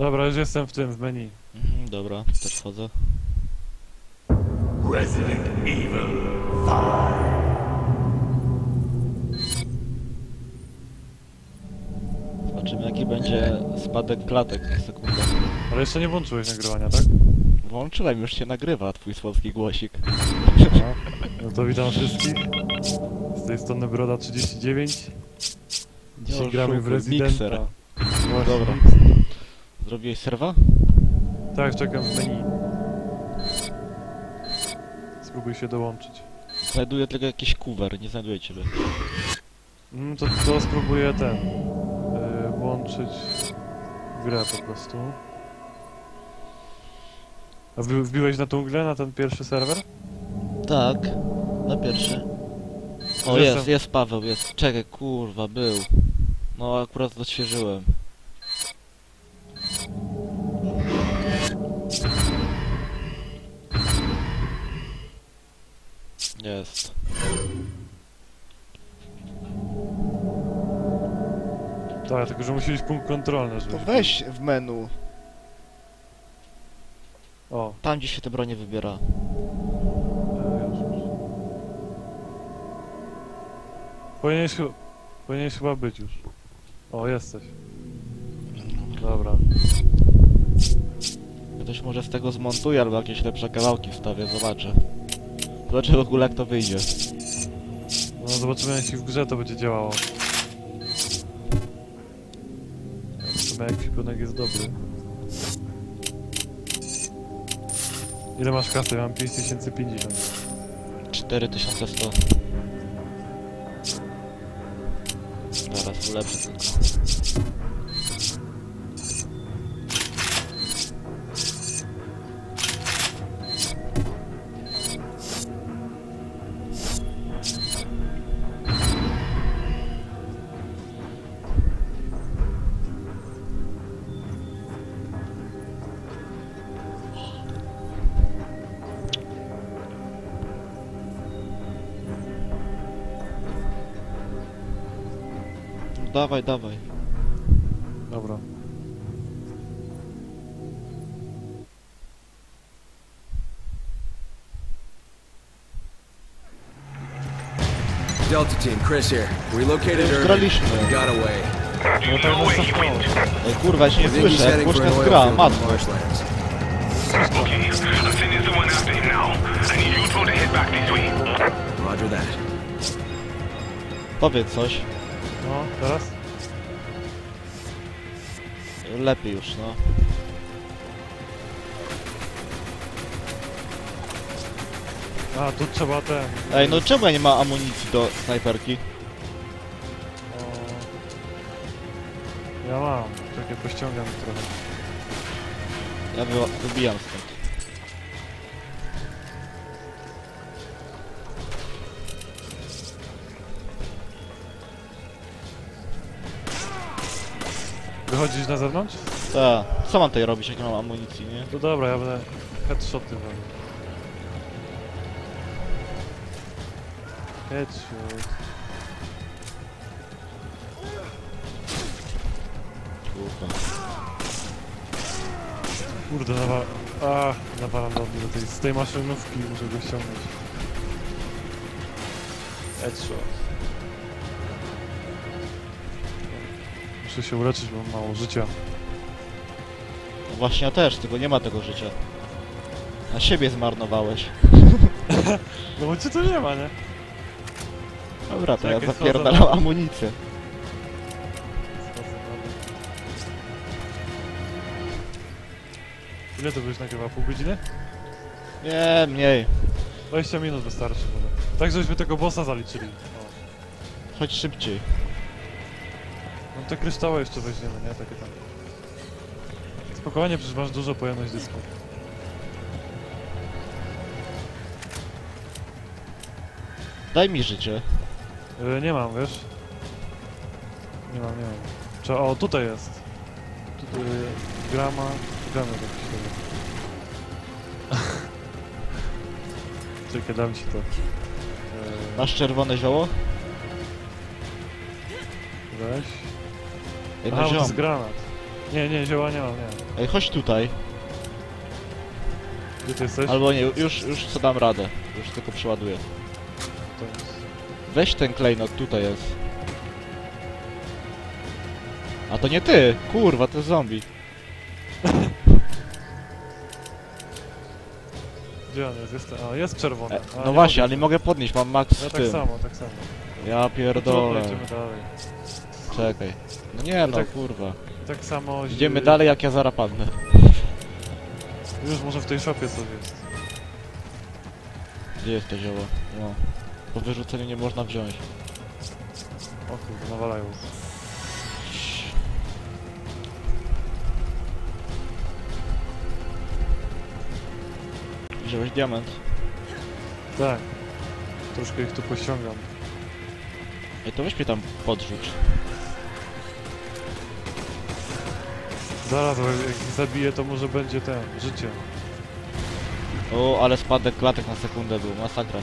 Dobra, już jestem w menu. Dobra, też wchodzę. Resident Evil 5. Zobaczymy jaki będzie spadek klatek na sekundę. Ale jeszcze nie włączyłeś nagrywania, tak? Włączyłem, już się nagrywa twój słodki głosik. No to witam wszystkich. Z tej strony Broda 39. Dzisiaj No, gramy w szukaj, Residenta. mikser. Właśnie, Dobra. mikser. Zrobiłeś serwa? Tak, czekam w menu. Spróbuj się dołączyć. Znajduję tylko jakiś cover, nie znajduję ciebie. To spróbuję włączyć grę po prostu. A wbiłeś na tą grę, na ten pierwszy serwer? Tak, na pierwszy. O, jest Paweł, jest. Czekaj, kurwa, był. No, akurat odświeżyłem. Jest. Tak, tylko że musi być punkt kontrolny, żeby... To weź w menu. O, Tam gdzie się te bronie wybiera. już. Powinieneś chyba być już. O, jesteś. Dobra. Ktoś może z tego zmontuje albo jakieś lepsze kawałki wstawię, zobaczę. Zobaczę w ogóle jak to wyjdzie. No zobaczymy, jeśli w grze to będzie działało. Chyba ekwipunek jest dobry. Ile masz kasy? Ja mam 5050. 4100. Zaraz ulepszę tylko. Dawaj, dawaj. Dobra. Delta team, Chris here. We located Irving. Graliśmy. Got away. No tak nas zastało. Ej, kurwa, ja się nie I think he's słyszę, jak heading for głośno an jest oil gra, field in matko. marshlands. Okay, I'm sending someone after him now. I need you two to head back this way. Roger that. Powiedz coś. No, teraz? Lepiej już, no. A, tu trzeba ten... Ej, no czemu ja nie ma amunicji do snajperki? O... Ja mam. Czekaj, pościągam trochę. Ja wybijam stąd. Wychodzisz na zewnątrz? Tak. Co mam tutaj robić, jak nie mam amunicji, nie? To dobra, ja będę headshoty wam. Headshot. Kurwa. Kurde, nawalam do tej, z tej maszynówki, muszę go ściągnąć. Headshot. Muszę się uleczyć, bo mam mało życia. No właśnie ja też, tylko nie ma tego życia. Na siebie zmarnowałeś. No bo cię tu nie ma, nie? Dobra, to ja Czekaj, zapierdalam amunicję. Ile to byś nagrywał? Pół godziny? Nie, mniej. 20 minut wystarczy może. Tak, żebyśmy tego bossa zaliczyli. O. Chodź szybciej. No te kryształy jeszcze weźmiemy, nie? Takie tam. Spokojnie, przecież masz dużo pojemność dysku. Daj mi życie. Nie mam, wiesz? Nie mam. O, tutaj jest. Tutaj grama jakiś tego. Czekaj, dam ci to. Masz czerwone zioło? Weź. Ej, Aha, no bo to jest ziom. granat. Nie, zioła nie mam, nie. Ej, chodź tutaj. Gdzie ty jesteś? Albo nie, już co dam radę. Już tylko przeładuję. To jest. Weź ten klejnot, tutaj jest. A to nie ty! Kurwa, to jest zombie. Gdzie on jest? Jest czerwony. A, No nie właśnie, mogę. ale nie mogę podnieść, mam max Ja w tak tym. samo, tak samo. Ja Trudno, pierdolę. idziemy dalej. Czekaj. No nie no, tak- kurwa. Tak samo... Idziemy dalej, jak ja zaraz padnę. Już może w tej szopie coś jest. Gdzie jest to zioło? No. Po wyrzuceniu nie można wziąć. O kurde, nawalają. Wziąłeś diament. Tak. Troszkę ich tu pościągam. Ej, to weź mnie tam podrzuć. Zaraz, jak ich zabiję, to może będzie życie. O, ale spadek klatek na sekundę był, masakra.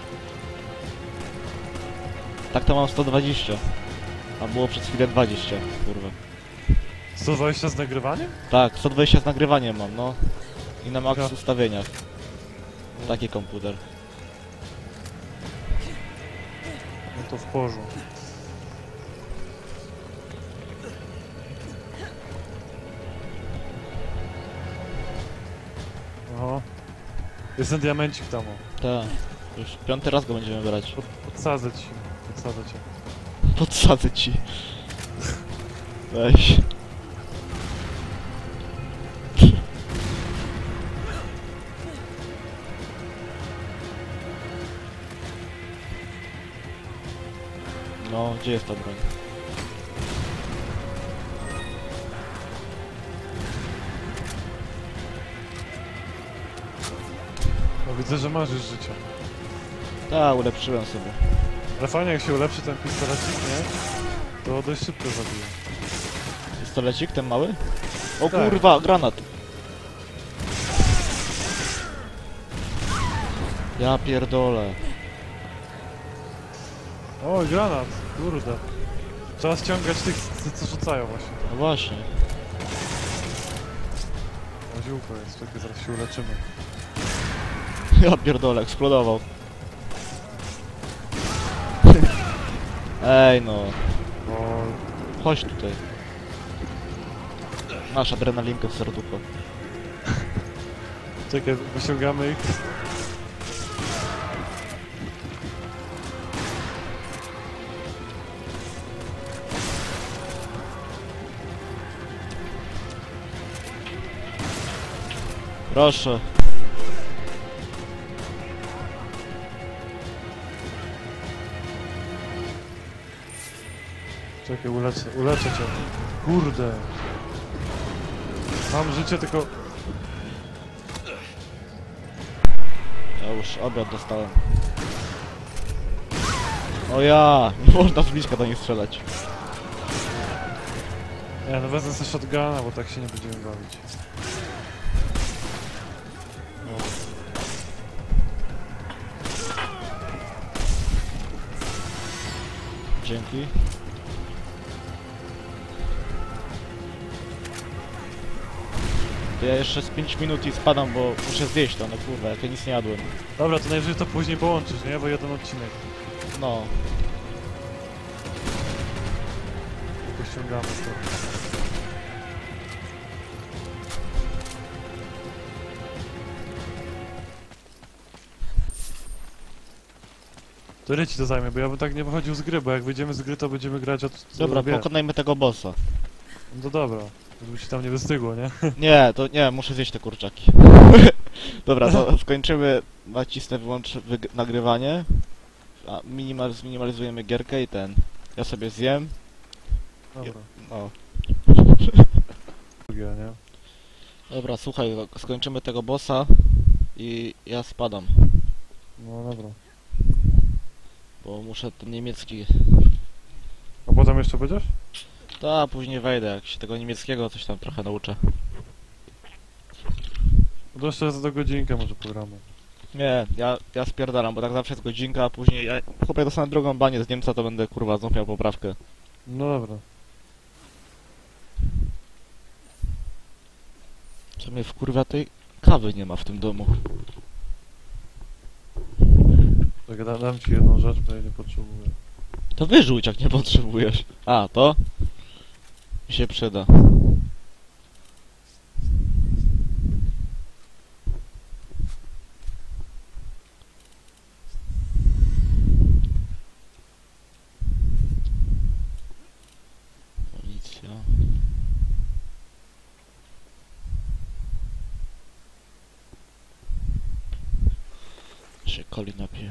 Tak to mam 120. A było przez chwilę 20, kurwa. 120 z nagrywaniem? Tak, 120 z nagrywaniem mam, no. I na max Ja. ustawieniach. Taki komputer. No to w porządku. Oho. Jest ten diamencik tam, o. Tak. Już 5. raz go będziemy brać. Podsadzę ci. Podsadzę cię. Podsadzę ci. Weź. No, gdzie jest ta broń? No widzę, że masz już życia. Tak, ulepszyłem sobie. Ale fajnie, jak się ulepszy ten pistolecik, nie? To dość szybko zabije. Pistolecik, ten mały? O Tak. kurwa, granat! Ja pierdolę. O, granat! Kurde. Trzeba ściągać tych, co rzucają właśnie. No właśnie. O, ziółko jest, czekaj, zaraz się uleczymy. Ja pierdolę, eksplodował. Ej no, O, chodź tutaj. Masz adrenalinkę w serducho. czekaj, wyciągamy ich. Proszę. Czekaj, uleczę cię. Kurde. Mam życie, tylko... Ja już obiad dostałem. O ja! Nie można z bliska do nich strzelać. Nie, no wezmę sobie shotguna, bo tak się nie będziemy bawić. No. Dzięki. To ja jeszcze z 5 minut i spadam, bo muszę zjeść to, no kurwa, jak ja nic nie jadłem. Dobra, to najwyżej to później połączysz, nie? Bo jeden odcinek. No. Pościągamy to. To ile ci to zajmie? Bo ja bym tak nie wychodził z gry, bo jak wyjdziemy z gry, to będziemy grać od... Dobra, wiesz. pokonajmy tego bossa. No to dobra. Żeby ci tam nie wystygło, nie? Nie, to nie, muszę zjeść te kurczaki. Dobra, to skończymy. Nacisnę wyłącz nagrywanie. A zminimalizujemy gierkę i ten. Ja sobie zjem. Dobra. O. Drugie, nie? Dobra, słuchaj, skończymy tego bossa i ja spadam. No dobra. Bo muszę ten niemiecki. A potem jeszcze będziesz? Ta, później wejdę, jak się tego niemieckiego coś tam trochę nauczę. No to jeszcze za godzinkę może pogramy. Nie, ja spierdalam, bo tak zawsze jest godzinka, a później ja chłopie dostanę drugą banię z Niemca, to będę kurwa znów miał poprawkę. No dobra. Co mnie wkurwia, tej kawy nie ma w tym domu. Tak, dam ci jedną rzecz, bo ja nie potrzebuję. To wyrzuć, jak nie potrzebujesz. A, to? Mi się przyda. Policja. Się coli napije.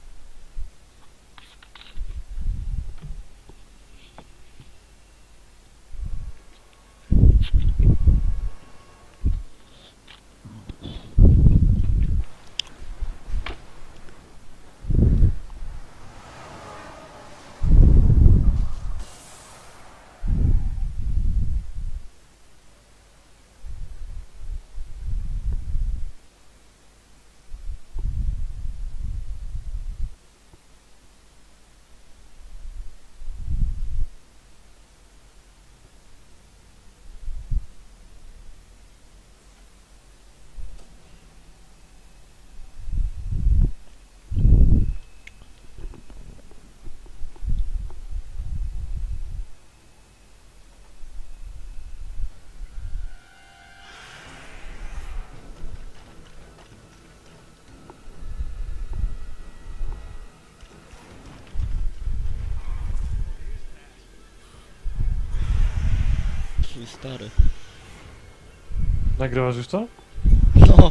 Twój stary. Nagrywasz już to? No.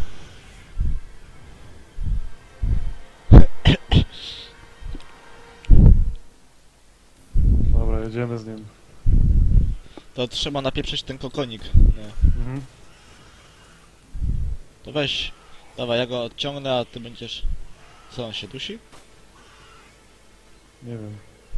Dobra, jedziemy z nim. To trzeba napieprzyć ten kokonik. Nie. Mhm. To weź. Dawaj, ja go odciągnę, a ty będziesz... Co, on się dusi? Nie wiem.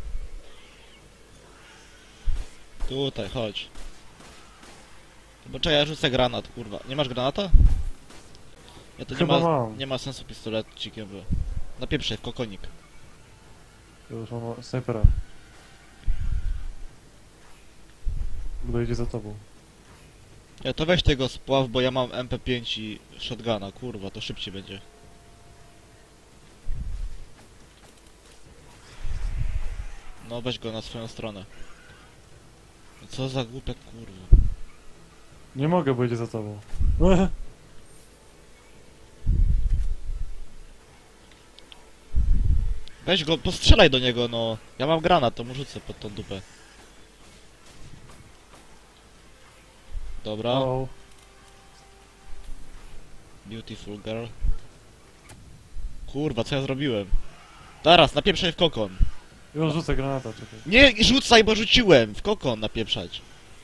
Tutaj, chodź. Bo czekaj, ja rzucę granat, kurwa. Nie masz granata? Ja to nie Chyba ma, mam. nie ma sensu pistolecikiem, bo... Napieprzę, kokonik. Ja już mam snajpera. Kto idzie za tobą? Ja to weź tego spław, bo ja mam MP5 i shotguna, kurwa, to szybciej będzie. No weź go na swoją stronę. No co za głupia kurwa. Nie mogę, bo idzie za tobą. Weź go, postrzelaj do niego, no. Ja mam granat, to mu rzucę pod tą dupę. Dobra. O, Beautiful girl. Kurwa, co ja zrobiłem? Teraz, napieprzaj w kokon. już rzucę granata, czekaj. Nie rzucaj, bo rzuciłem! W kokon napieprzać.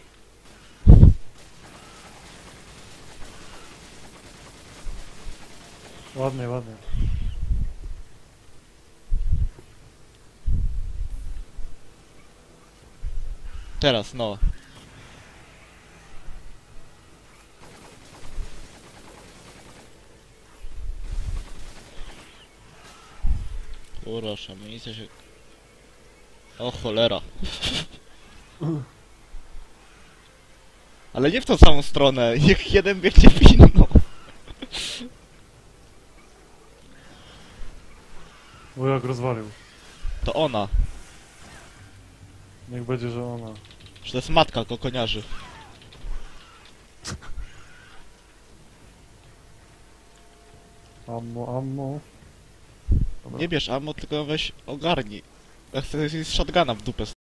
Ładnie, ładnie. Teraz, no. Kurwa, amunicja się... O cholera. Ale nie w tą samą stronę, niech jeden biegnie w inną. O, jak rozwalił. To ona. Niech będzie, że ona. Że to jest matka kokoniarzy. Ammo, ammo. Dobra. Nie bierz ammo, tylko weź ogarnij. Ja chcę z shotguna w dupę